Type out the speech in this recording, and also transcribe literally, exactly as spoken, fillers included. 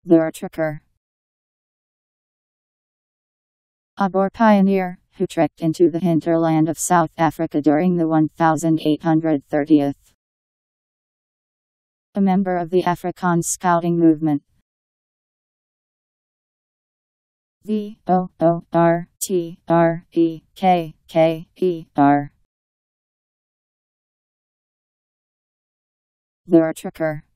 Voortrekker. A Boer pioneer, who trekked into the hinterland of South Africa during the eighteen thirtieth. A member of the Afrikaans scouting movement. V O O R T R E K K E R. Voortrekker.